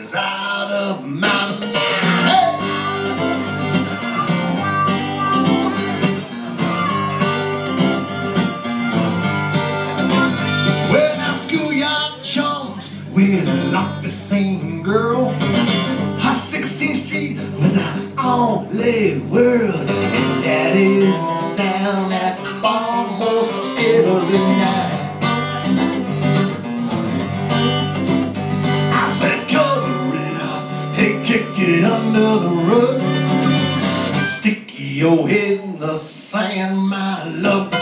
is out of my mind. Well, our schoolyard chums, we're not the same girl. Our 16th Street was our only world. And Daddy's down at almost every night. I said, cover it up, hey, kick it under the rug. Stick your head in the sand, my love.